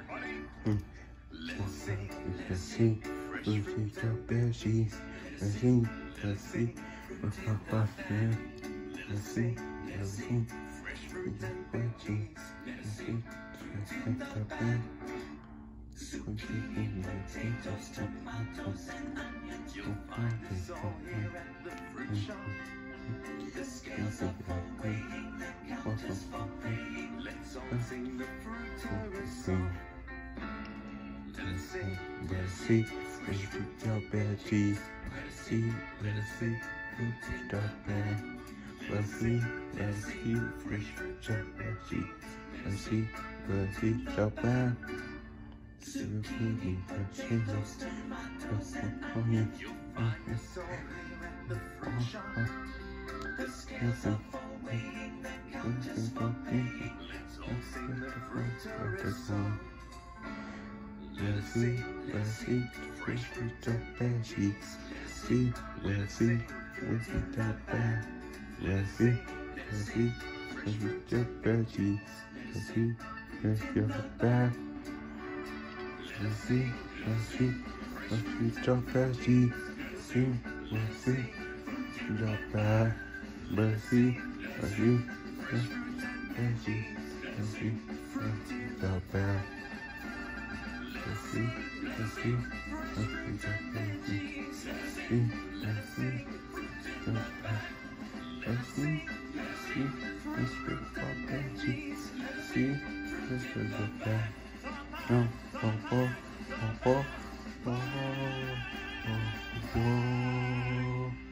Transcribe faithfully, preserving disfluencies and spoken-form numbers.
Let's see, let's see, we see the veggies. Let's see, let's see, what's my question? Let's see, let's see, we the veggies. Let's see, let's see the bed. We see the potatoes, tomatoes, you'll find it for me. Let's see the bed. What's my question? Let's sing the fruit. Let's see, let's see, we see the veggies. Let's see, let's see, we see the bed. Let's see, let's see, we see the veggies. Let's see, let's see the bed. See the potatoes, tomatoes, onions, the fruit shop. The scales are falling, the counters falling. Let's all sing the fruit song. Let's see, let's see, fresh with the veggies. See, let's see, let's see the bed. Let's see, let's see, fresh with the veggies. Let's see, let's see the bed. Let's see, let's see, let's see the veggies. See, let's see, the bed. Let's see, let's see, the veggies. Let's see, let's see the bed. Let's see, let's see, let's see the veggies. See, let's see, the bed. Let's see, let's see, let's see the veggies. See, let's see the bed. No, oh, oh, oh, oh, oh, oh, oh.